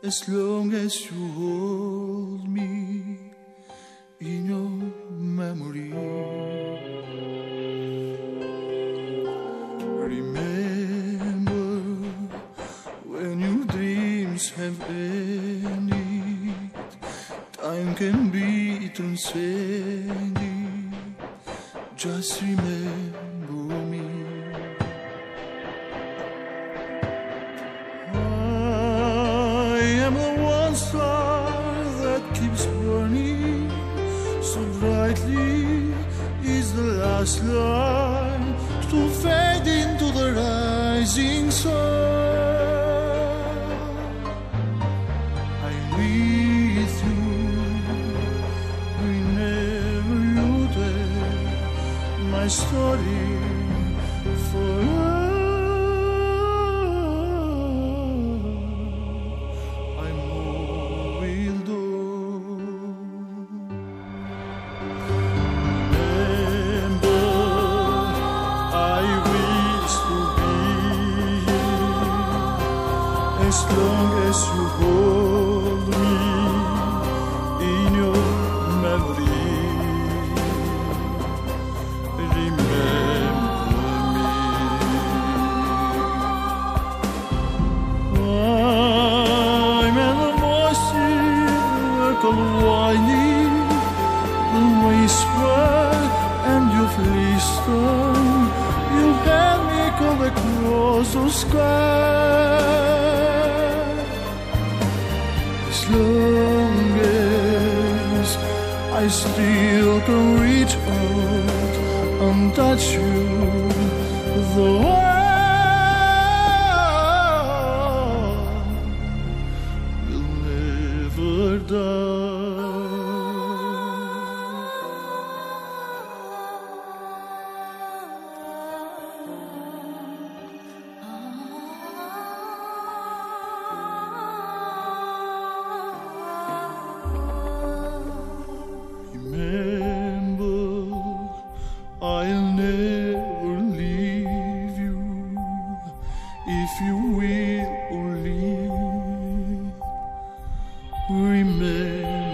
as long as you hold me in your memory. Remember when your dreams have ended, time can be transcended. Just remember me. I am the one star that keeps burning so brightly, is the last light to fade into the rising sun. I'm with you whenever you're there, my story forever. I'm all will do. Remember, I wish to be here as long as you hold me in your memory. Winding the whisper, and you've listened. You had me come across the sky. As long as I still can reach out and touch you, the world will never die. Remember, I'll never leave you if you will only remember.